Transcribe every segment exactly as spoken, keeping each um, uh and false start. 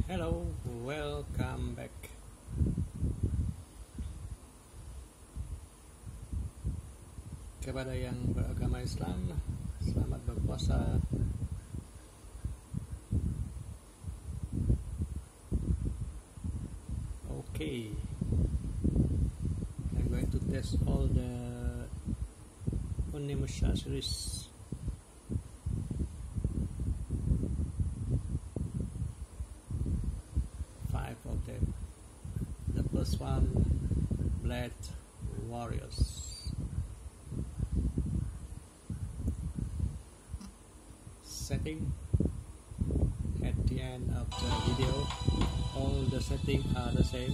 Hello, welcome back. Kepada yang beragama Islam, selamat berpuasa. Okay, I'm going to test all the Onimusha series. Five of them. The first one, Blade Warriors. Setting at the end of the video, all the settings are the same.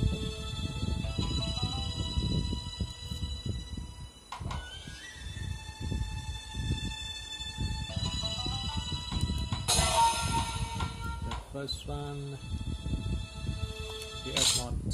The first one, the Earth mode.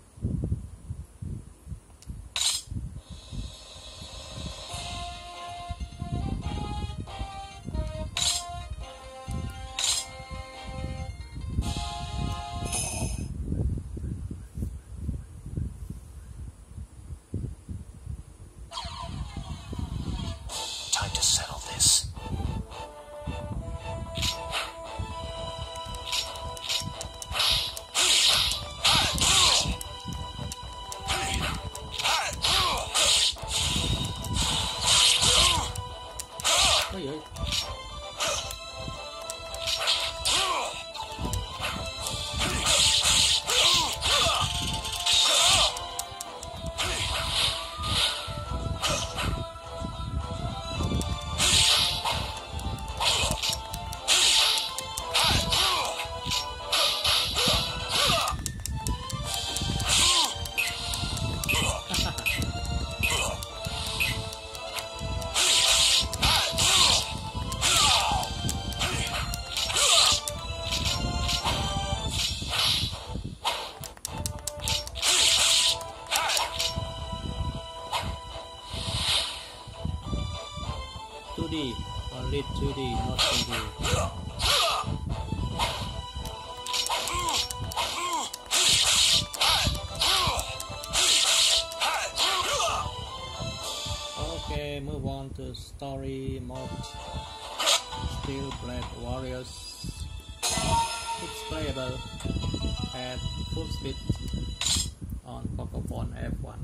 Time to settle this. Ôi giời. two D, only two D, not three D. Okay, move on to story mode. Still Blade Warriors. It's playable at full speed on Pocophone F one.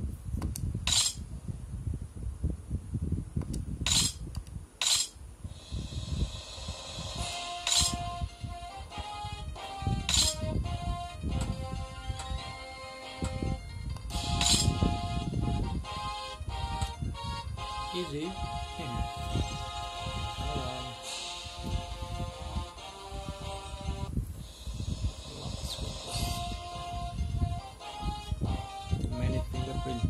Easy. Hello. Many fingerprints.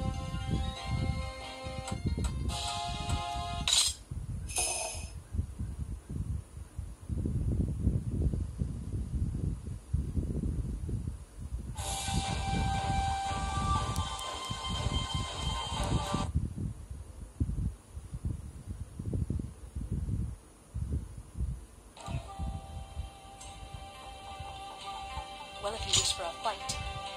Well, if you wish for a fight.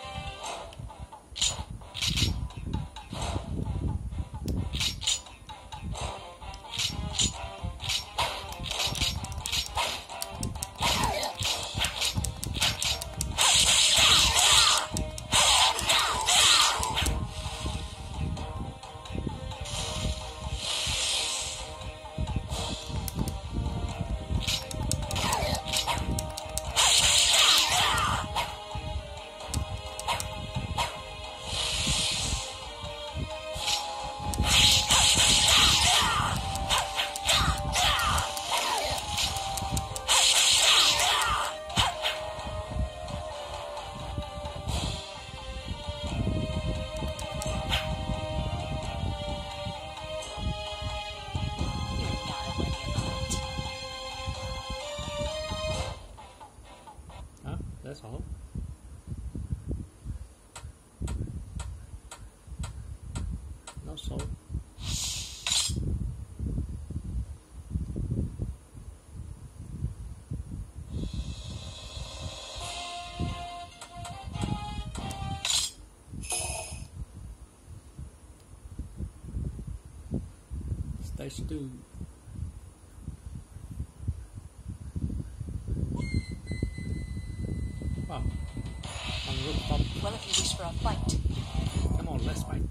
Huh? That's all. No soul. let's do. Wow. On rooftop. Well, if you wish for a fight. Come on, let's fight.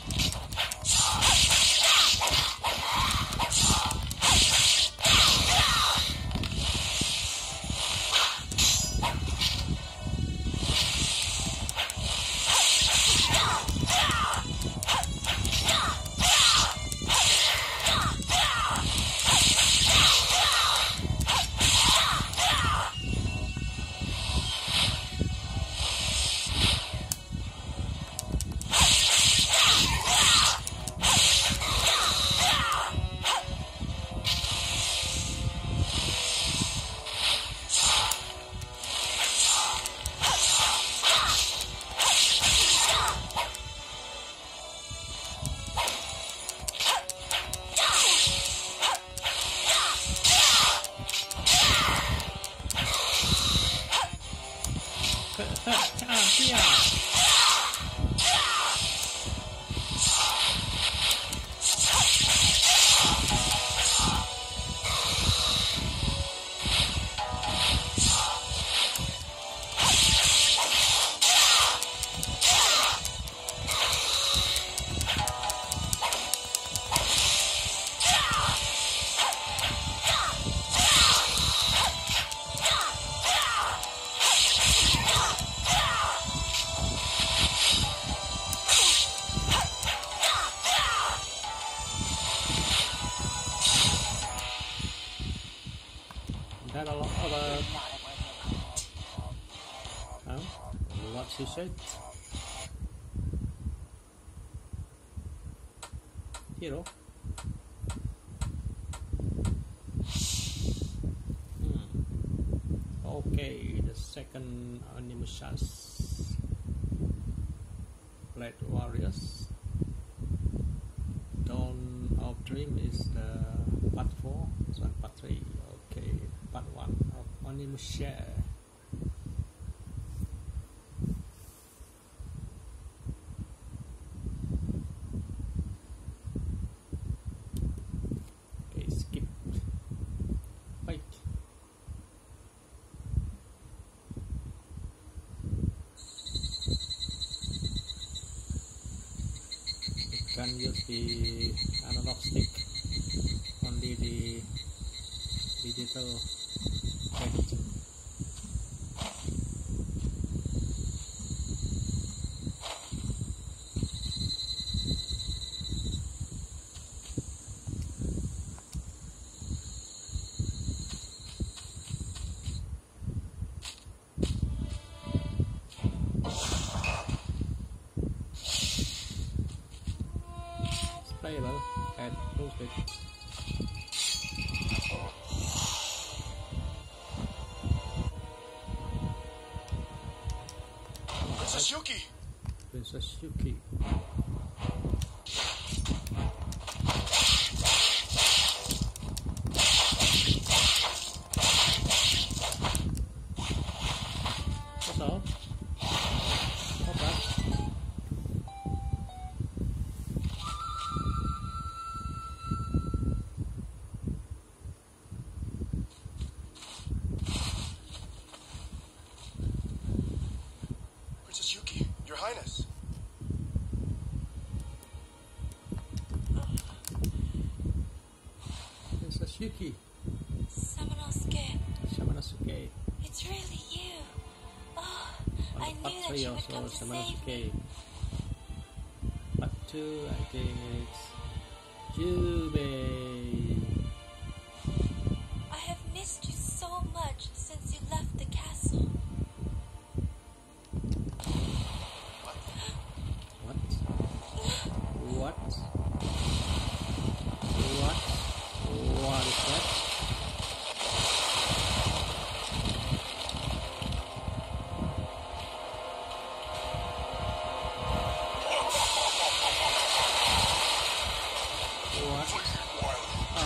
That a lot of uh, oh, what she said. Hero. Hmm. Okay, the second Onimushas. Blade Warriors. Dawn of Dream is the part four. This one part three. Okay, part one of Onimusha. Okay, skip. Wait. You can use the analog stick, only the digital effect. It's playable at full speed. Princess Yuki! Princess Yuki. That's all. Not bad. Princess Yuki, Your Highness. Princess Yuki. Samanosuke, Samanosuke. it's really you. Oh, On I the part knew that three you would also come to save me. Samanosuke. Part two, I think it's Jubei. I have missed you so much since you left the castle. What? What? What? What is that? What? Oh,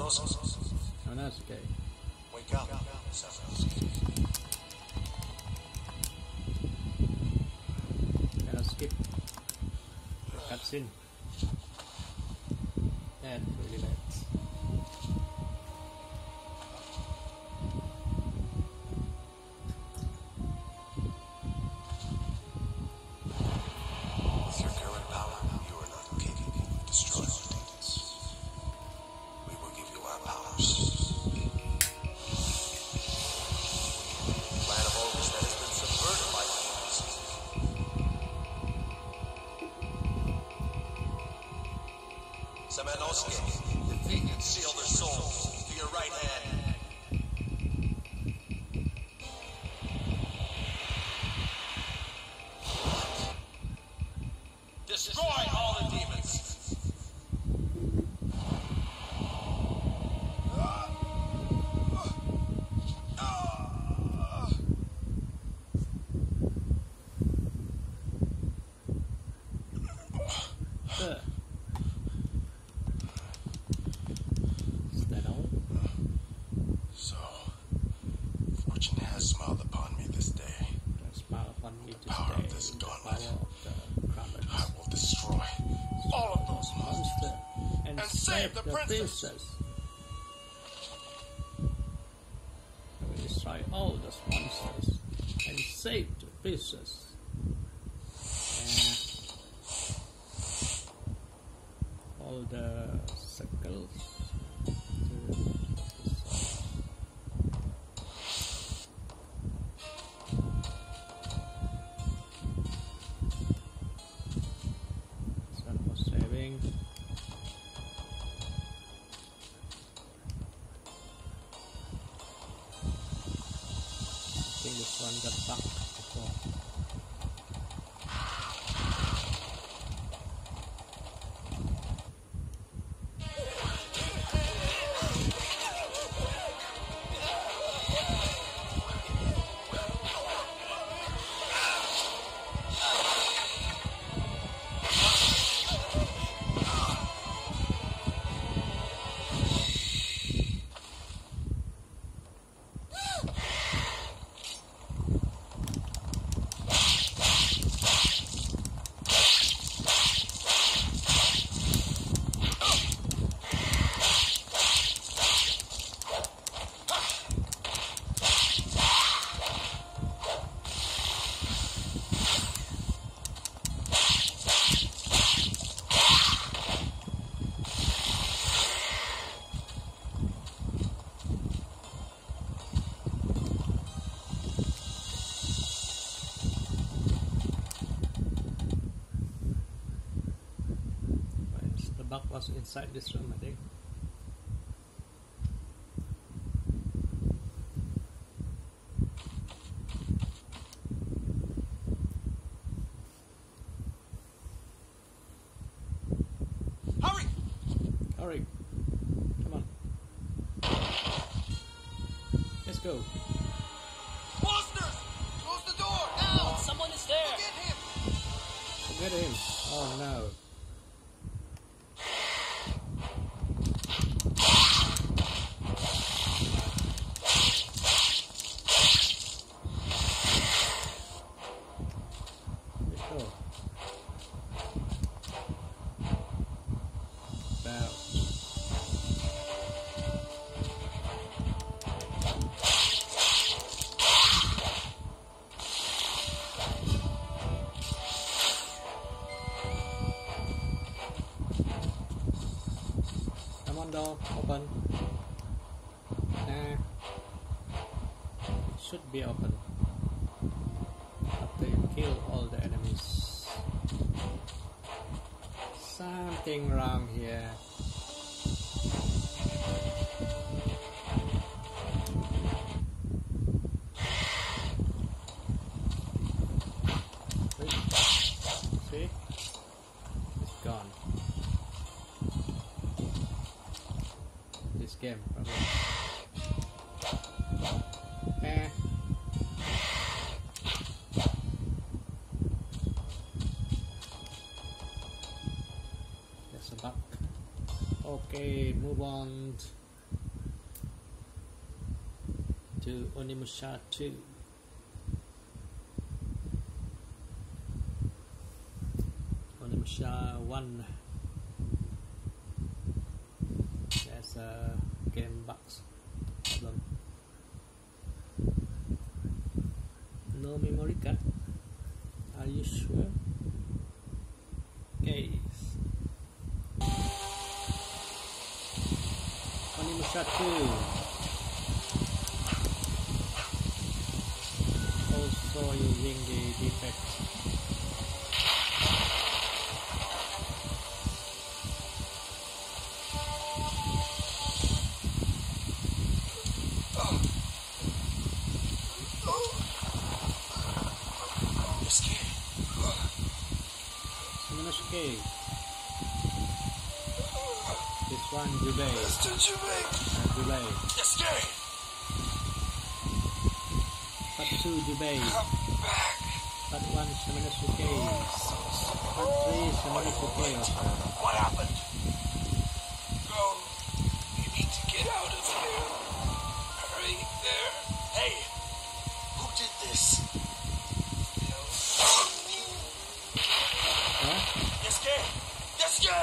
Samanos. Oh, that's okay. Wake up, Samanos. Gotta skip the cutscene. That's really bad. With your current power, you are not capable of destroying demons. We will give you our powers. Plan of August that has been subverted by demons. Samanosuke, defeat and seal their souls to your right hand. Destroy all the demons. Uh. Is that all? So, fortune has smiled upon me this day. The smile upon me this Power day. of this The gauntlet. power of the gauntlet. I will destroy all of those monsters. Monster and, And save save the, the princess. princess. I will destroy all those monsters and save the princess. And all the circles. This one for saving. I think this one got stuck before. The bug was inside this room, I think. Hurry! Hurry! Come on. Let's go. Monsters! Close the door! Now! Someone is there! Get him! Get him! Oh no. Let's go. About. Come on, door, open. Nah. It should be open. After you kill all the enemies. Something wrong here. See? It's gone. This game, probably. Eh. There's a bug. Okay, move on. to Onimusha two. Onimusha one. There's a game box problem. No memory card. Are you sure? Okay. Onimusha two. Also using the defect. Shimonosuke. This one, Jubei. Mister Jubei. Uh, Jubei. Yasuke. Part two, Jubei. Come back. Part one, Shimonosuke. Part three, Shimonosuke also. What happened? Go. You need to get out of here. Hurry there. Hey, who did this? Huh? Yasuke! Yasuke!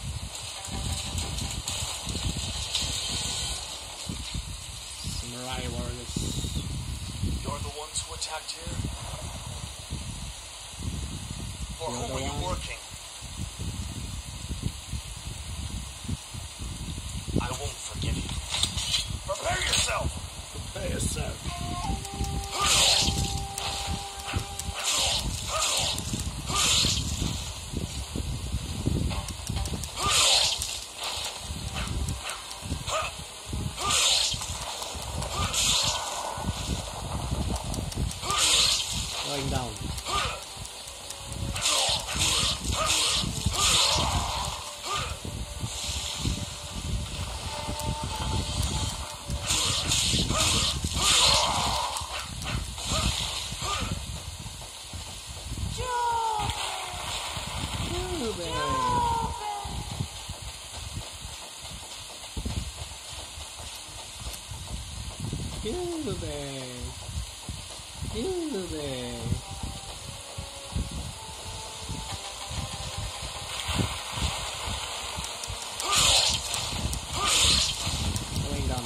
Samurai warriors. You're the ones who attacked here? For You're whom the are you one. working? I won't forgive you. Prepare yourself! Prepare yourself. Going down. Jubei. Jubei. Going down.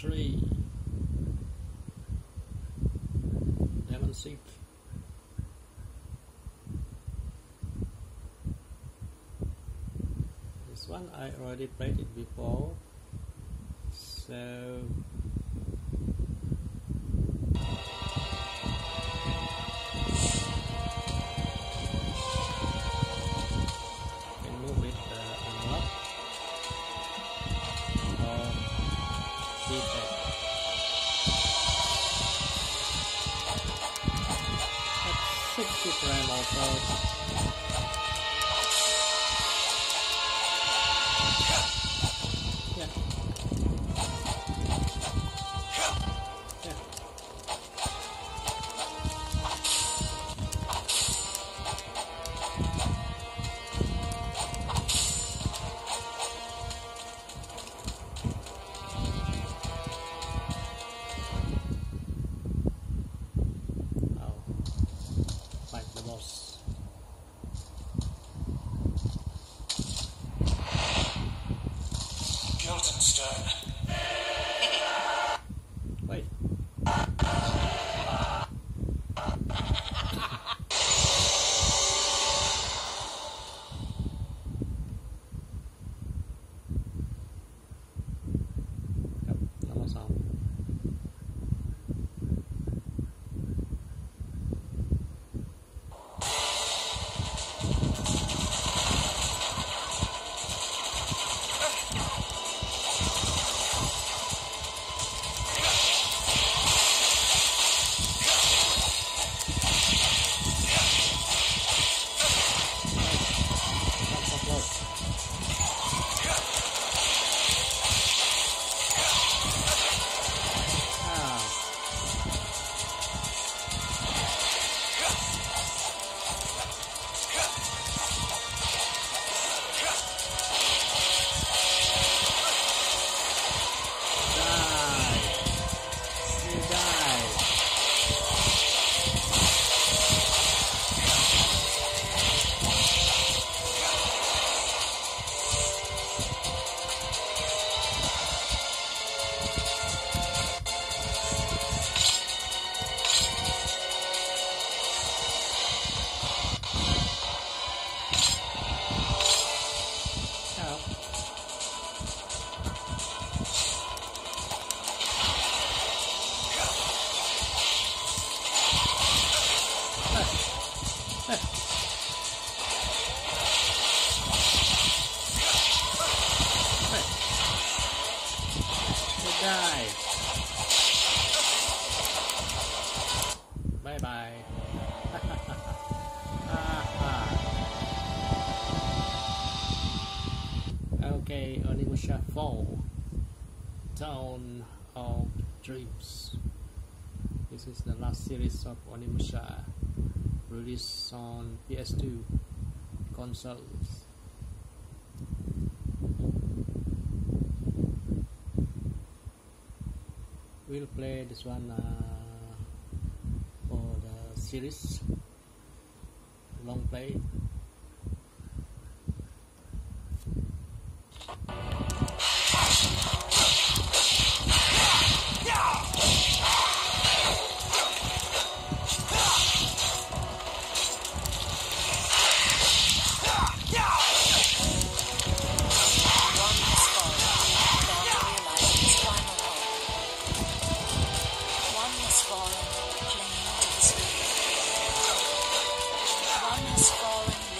three. Lemon six. This one I already played it before, so can move it uh, unlock or feedback. At sixty frame also. Wait. Yep, nomor sáu. Die. Bye bye. Okay, Onimusha four. Dawn of Dreams. This is the last series of Onimusha released on P S two consoles. We'll play this one uh, for the series long play. One has fallen,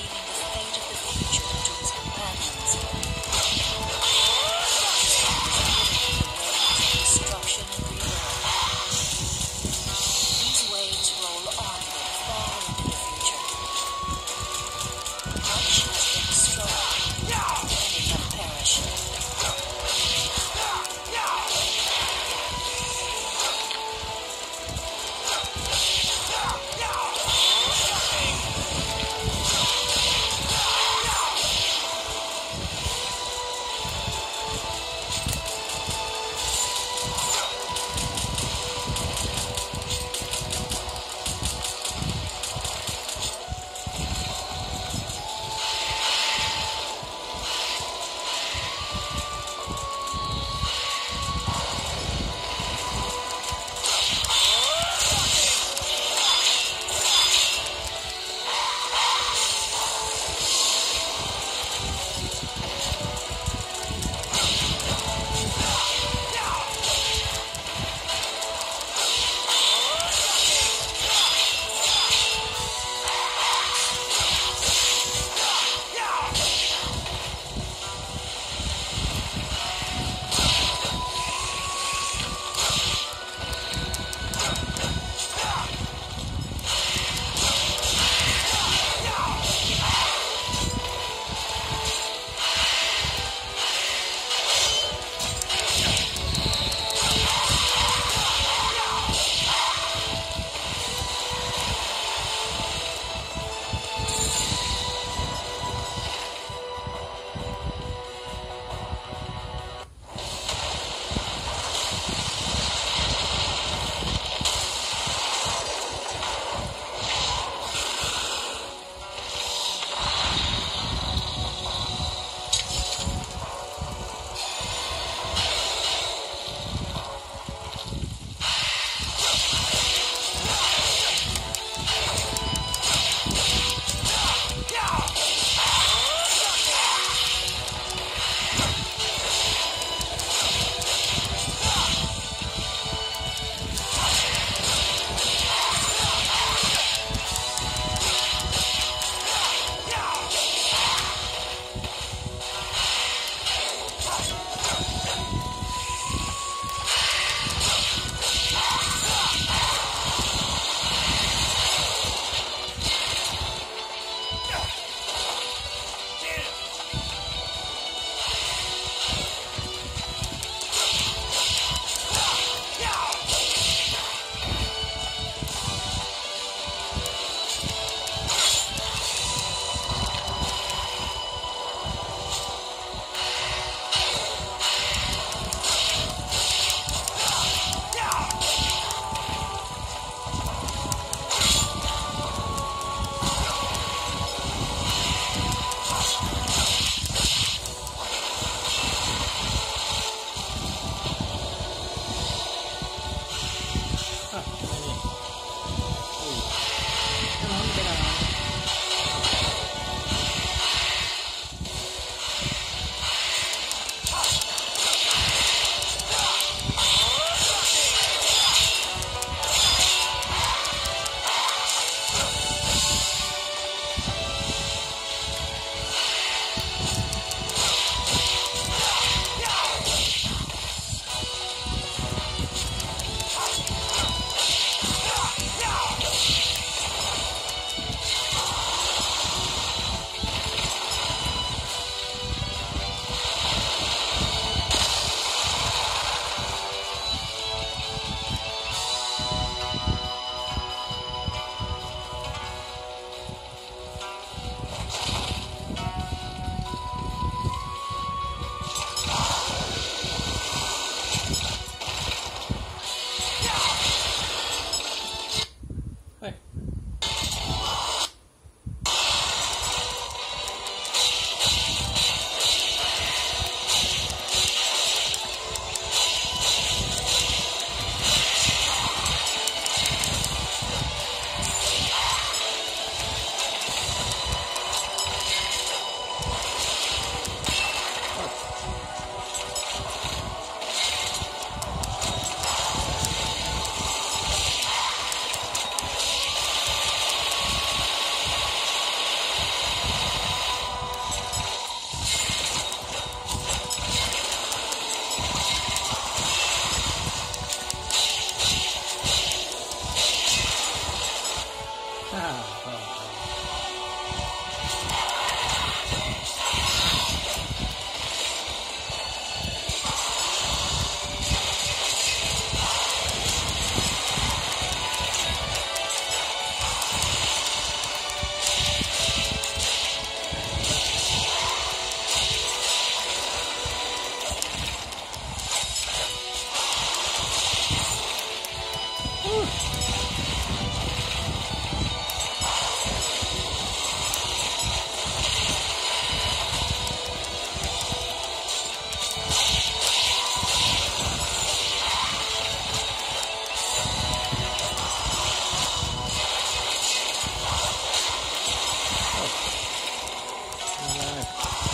Alright.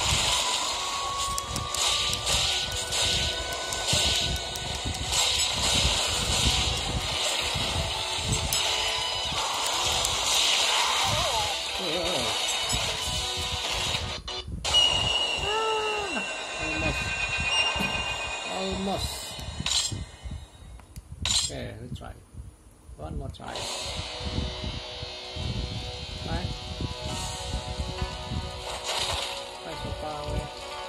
Almost. Okay, let's try. One more try. Right? Try so far away.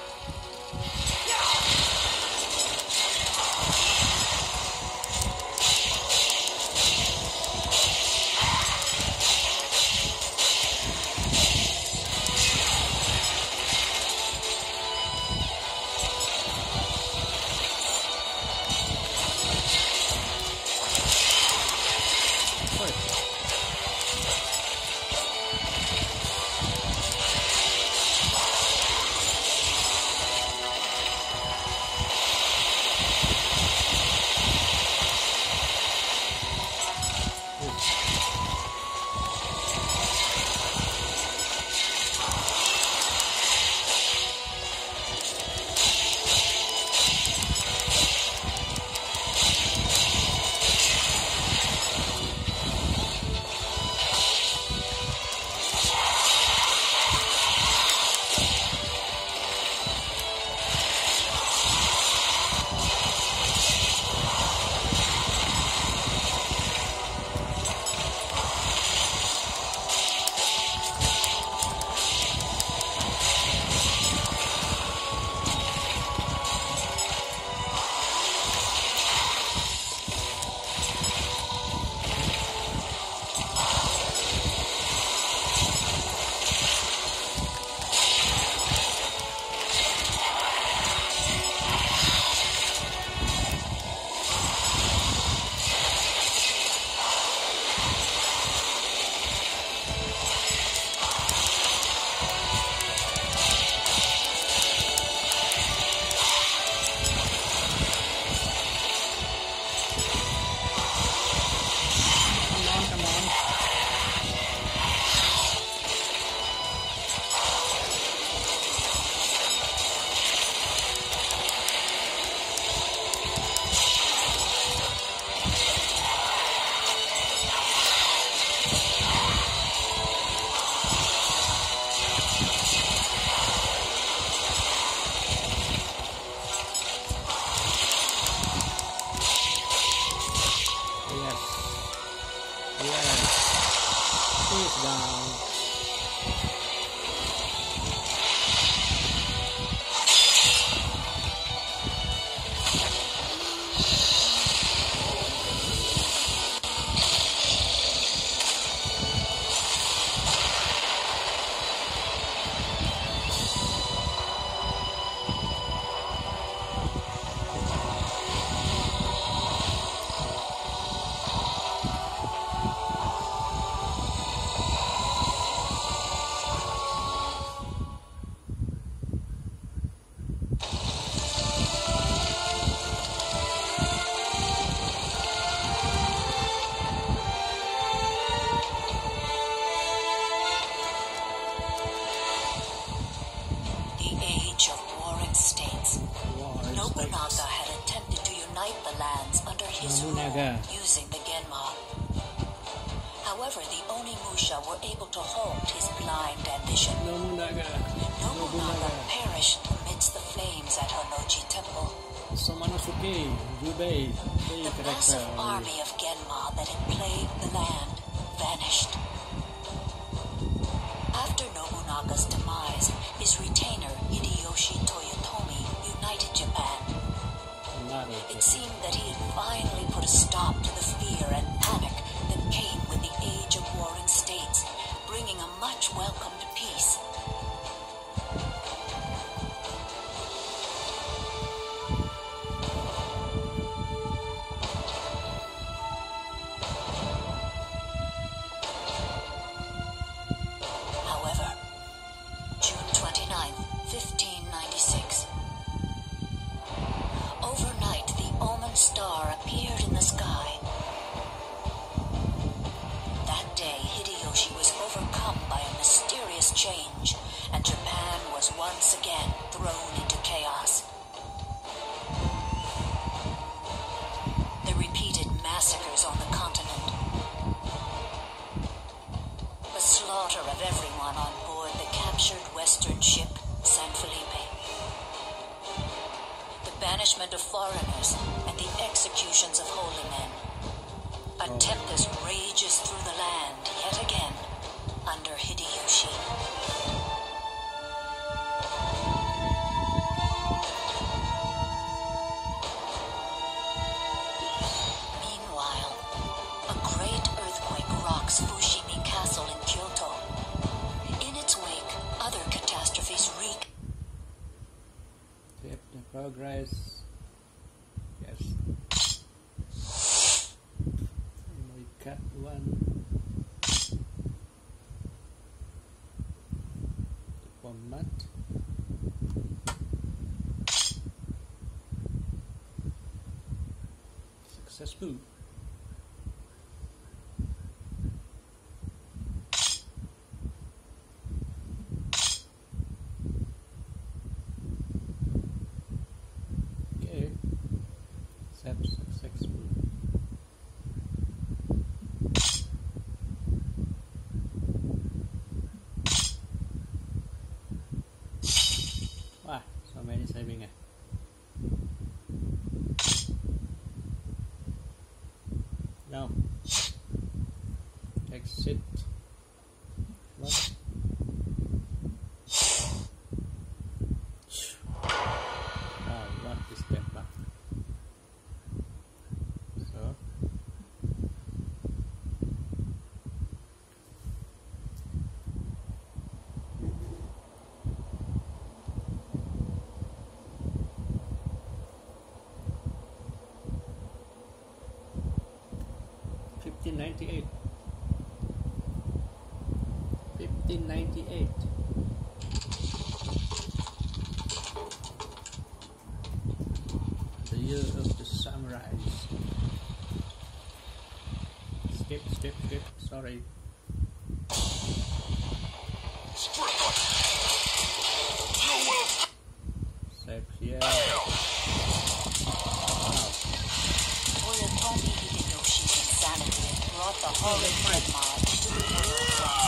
Nobunaga had attempted to unite the lands under his rule using the Genma. However, the Onimusha were able to halt his blind ambition. Nobunaga. Nobunaga perished amidst the flames at Honoji Temple. Samanosuke, Yubei, The massive army of Genma that had plagued the land vanished. After Nobunaga's demise, his retainer Hideyoshi Toyotomi united Japan. It seemed that he had finally put a stop to the fear and panic that came with the age of warring states, bringing a much welcomed peace. However, June twenty-ninth, fifteen ninety-six. Overnight, the Omen star appeared in the sky. That day, Hideyoshi was overcome by a mysterious powers change, and Japan was once again thrown into chaos. The repeated massacres on the continent, the slaughter of everyone on board the captured western ship San Felipe, the banishment of foreigners and the executions of holy men. A tempest rages through the land yet again under Hideyoshi. Meanwhile, a great earthquake rocks Fushimi Castle in Kyoto. In its wake, other catastrophes wreak. Tip the progress. Yes. We cut one. Format. Successful. Okay. Set successful. Wow, so many saving. Now, exit. What? Wow, what is that back? So, fifteen ninety-eight. fifteen ninety-eight. The year of the samurais. Skip, skip, skip. Sorry. Save here. Toyotomi Hideyoshi's insanity brought the Holy Dead March to the world.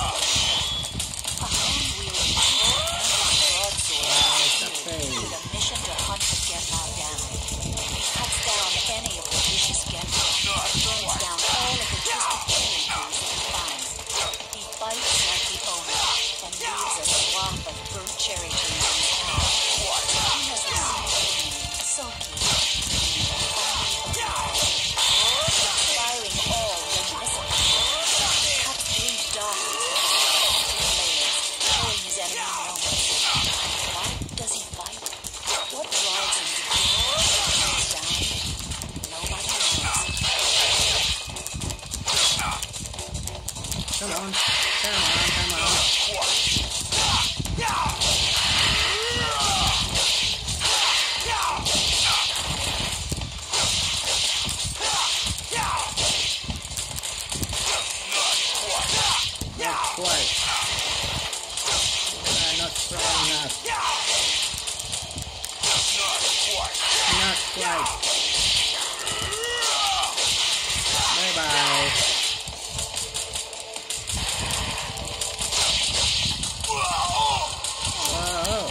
A hand-wielding broadsword with a mission to hunt the Genma down. He cuts down any of the vicious Genma and burns down all of the twisted cherry trees that he finds. He bites like the owner and leaves a swath of burnt cherry trees in his path. He has received the name Soki, meaning only alive. Inspiring all reminiscent of him, he cuts through darkness with his blades, showing his enemy moments. Why does he fight? What drives him to kill and throws down? Nobody knows. Come on, come on, come on. Not quite. You are not strong enough. Not quite. Bye bye. Whoa.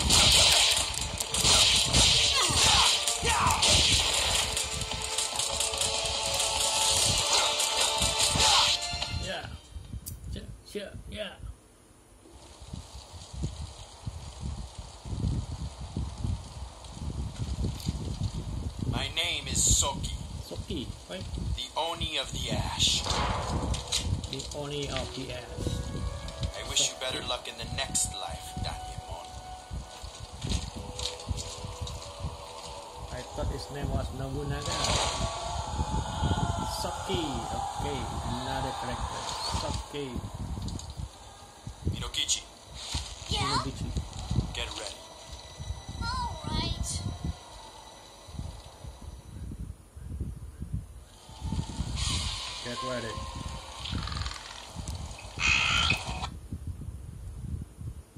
Yeah. Yeah, yeah, yeah. My name is Soki, Soki, right? the Oni of the Ash. The Oni of the Ash. I wish you better luck in the next life, Danyemon. I thought his name was Nobunaga. Soki, okay, another character. Soki. Minokichi, Yeah? Nobuchi. get ready. Alright. Get ready.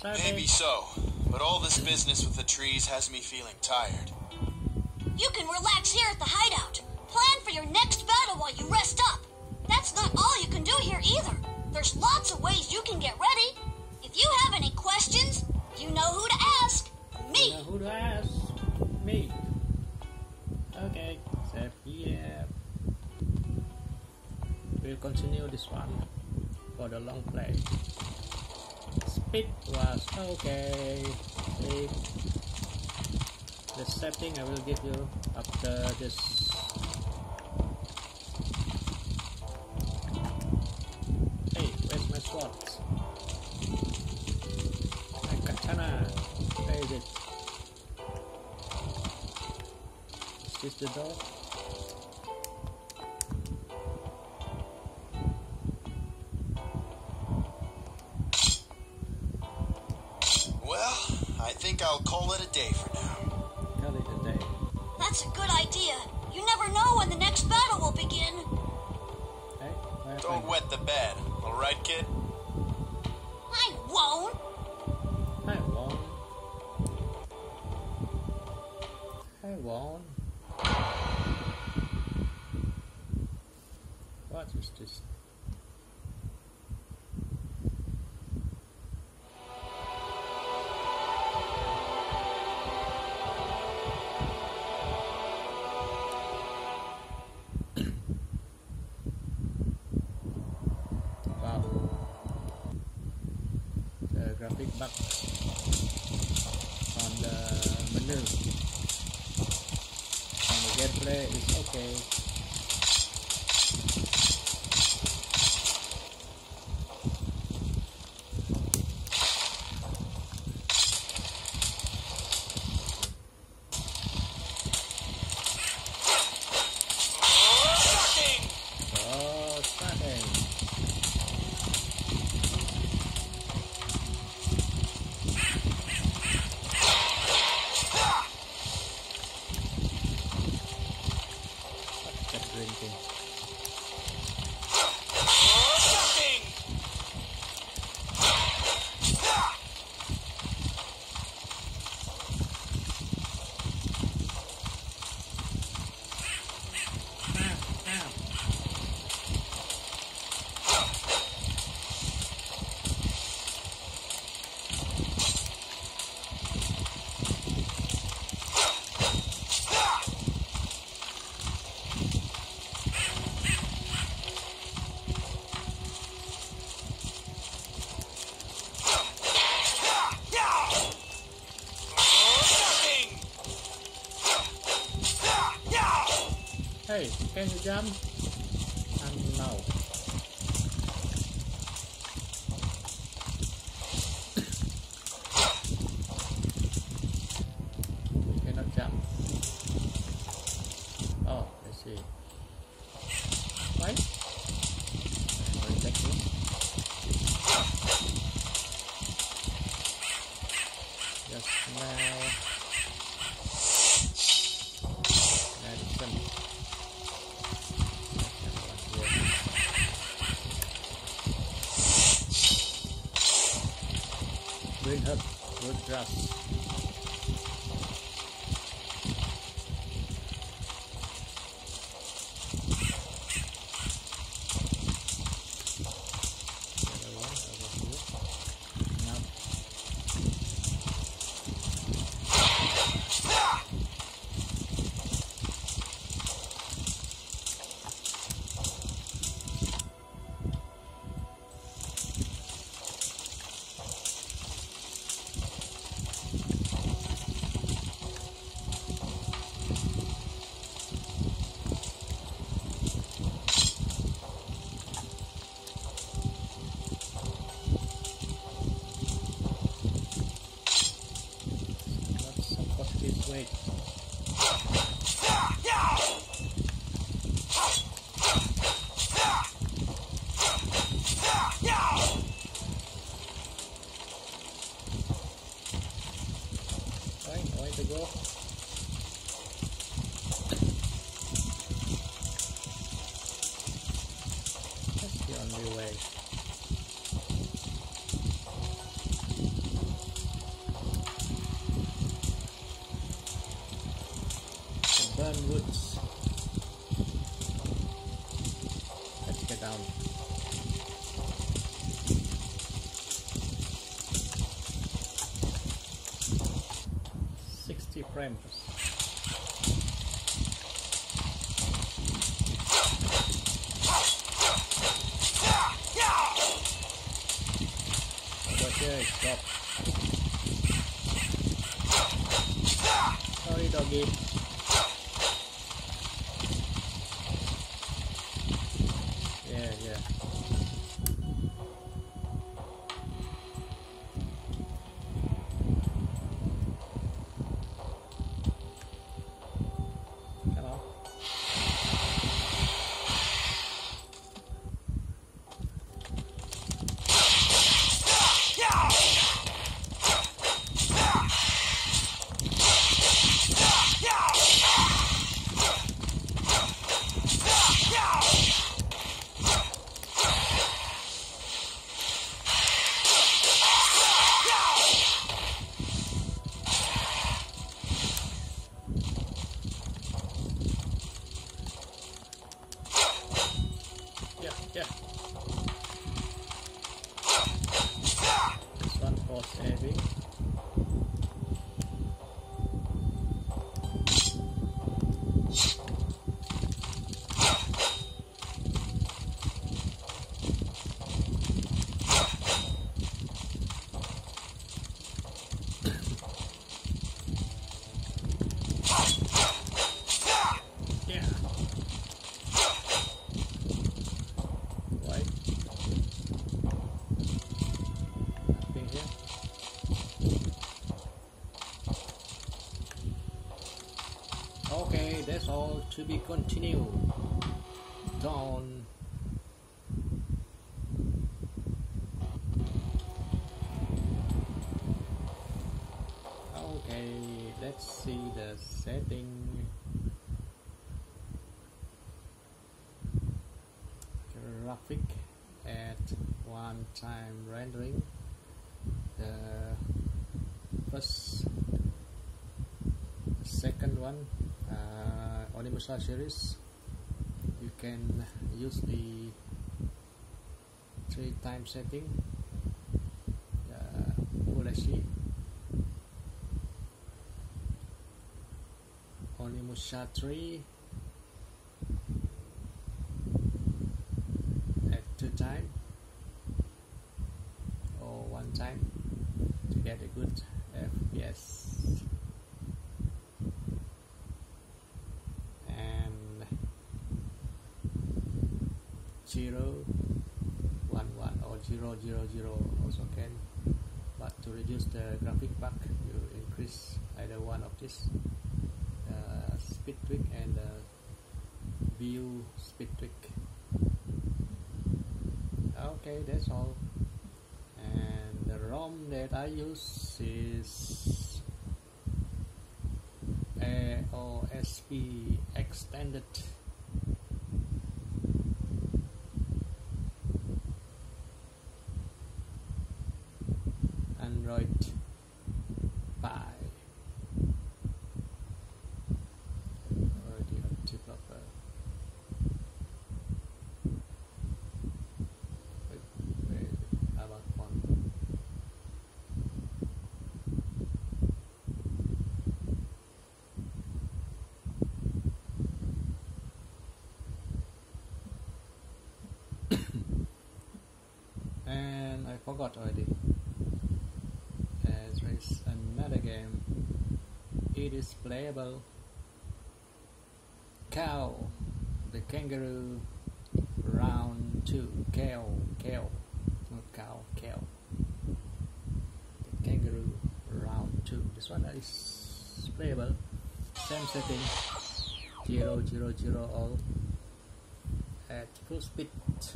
setting. Maybe so, but all this business with the trees has me feeling tired. You can relax here at the hideout. Plan for your next battle while you rest up. That's not all you can do here either. There's lots of ways you can get ready. If you have any questions, you know who to ask. Me. You know who to ask? Me. Okay, so yeah. We'll continue this one for the long play. Speed was okay. Speed. The setting I will give you after this. Hey, where's my sword? My katana. Where is it? Is this the door? Well, I think I'll call it a day for now. Call it a day. That's a good idea. You never know when the next battle will begin. Hey, where Don't am I? wet the bed, alright, kid? I won't. I won't. I won't. What is this? Wow. The graphic bug on the menu. On the gameplay is okay. Shocking! Oh, starting. What's that drinking? Shocking! Ah, ah. Shocking! Hey, can you jump? And no. You cannot jump. Oh, I see. Why? Going back here. Just now. Medicine. Green herb, wood grass. The other one over here. Now. Let's support this way. Right, way to go. That's the only way. burn woods. Let's get down. sixty frames. Okay, stop. Sorry, doggy. Yeah, yeah. Come on. Yeah, yeah. This one for saving. Yeah. Right. Nothing here. Okay, that's all to be continued. Done. Okay, let's see the setting. Graphic at one time rendering. The first, the second one, uh, Onimusha series, you can use the three time setting, the Full H D. Onimusha three at two time or one time to get a good F P S. And zero one one or zero zero zero also can, but to reduce the graphic bug you increase either one of this, uh, speed tweak and uh, view speed tweak. Okay, that's all. And the ROM that I use is A O S P extended. Android Pie. Already a developer. Wait, wait, about one. And I forgot already. There is another game. It is playable. Cow, the kangaroo, round two. Cow, cow, not cow, cow. The kangaroo, round two. This one is playable. Same setting. Zero, zero, zero, all at full speed.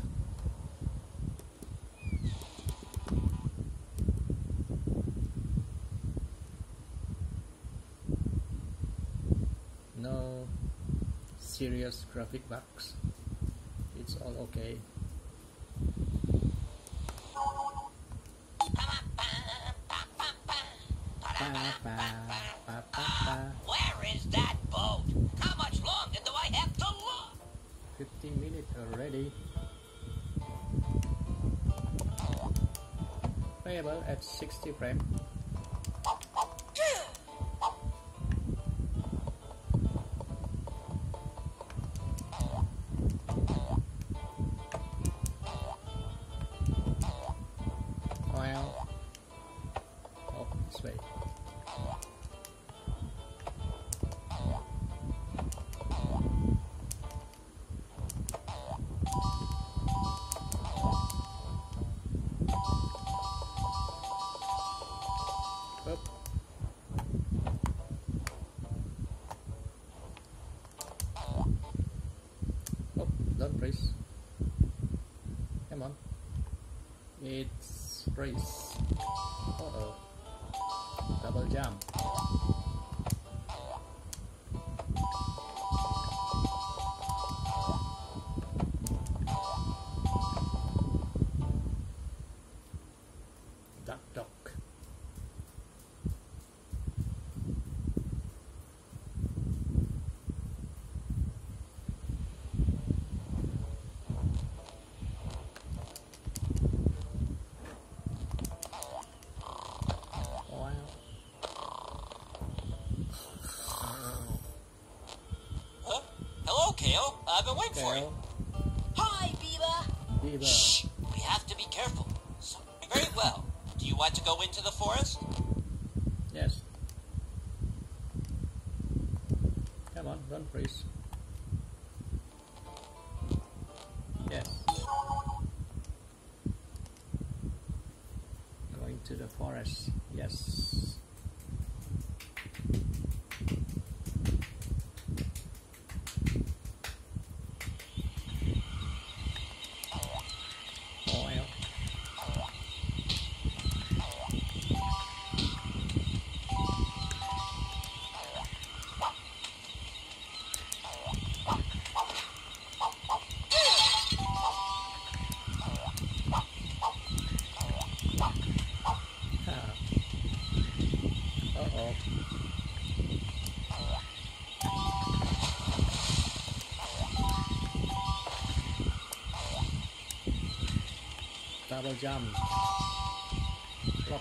No serious graphic bugs. It's all okay. Where is that boat? Come ready. Playable at sixty frames. Well, oh, this way. Up. Oh, don't freeze. Come on. It's freeze. Uh oh. Double jump. Duck duck. Wow. Huh? Hello, Kale. I've been waiting for you. Kale. Hi, Biba. Beaver. Shh! We have to be careful. So, very well. Do you want to go into the forest? Yes. Come on, don't freeze. Yes. Going to the forest. Yes. Oh, yeah. Ah. Uh-oh. Double jump. Lock.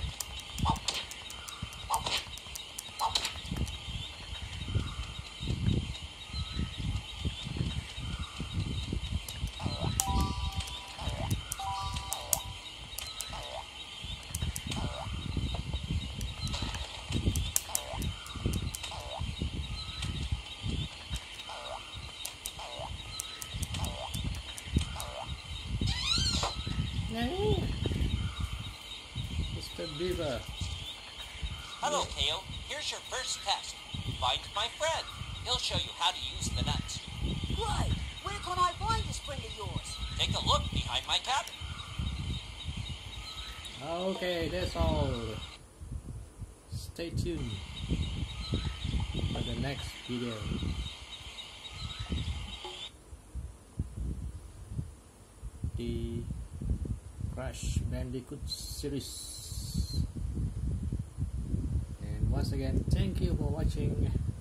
Yay! Mister Beaver. Hello, Kale. Here's your first test. Find my friend. He'll show you how to use the nuts. Right. Where can I find this friend of yours? Take a look behind my cabin. Okay, that's all. Stay tuned for the next video. The Crash Bandicoot series. And once again, thank you for watching.